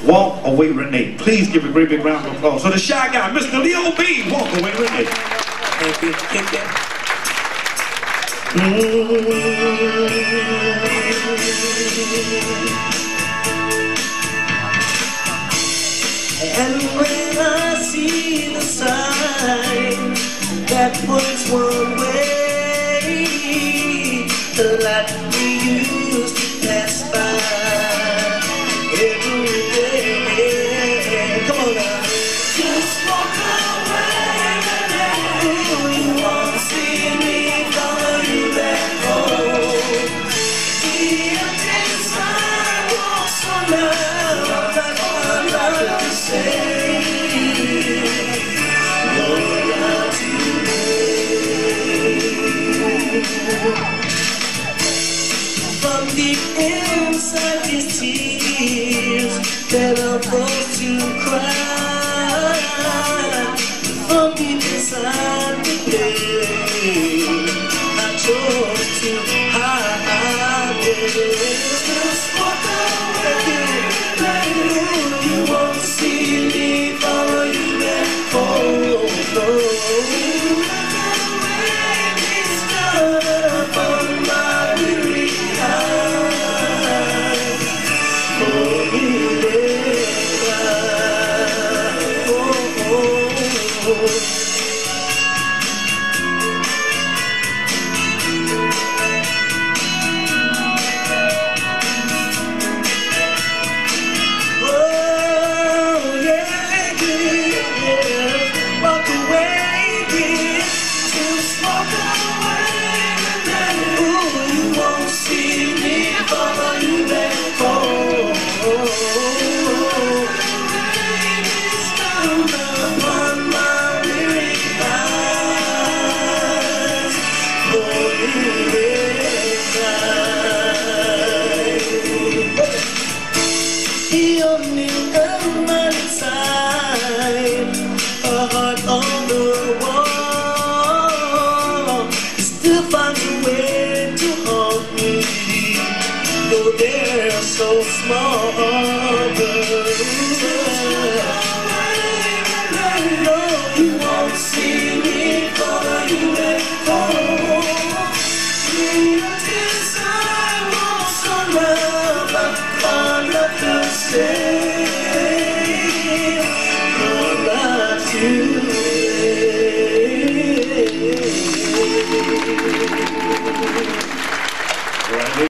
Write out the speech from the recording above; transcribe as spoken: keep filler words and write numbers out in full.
Walk Away Renee. Please give a great big round of applause. So the shy guy, Mister Leo B, Walk Away Renee. Thank you. Kick that. And when I see the sign that points one way, the light we used to pass by every day. Come on now. Just walk away, ooh, you won't see me follow you back home. The empty sign won't surround like I'm not to say. From deep inside these tears that I'm forced to cry, from deep inside the pain I chose to hide. Just walk away, you won't see me follow you back home. No. They're so small, but no, you won't see me follow you back home. This I won't surround, but I'm not the same.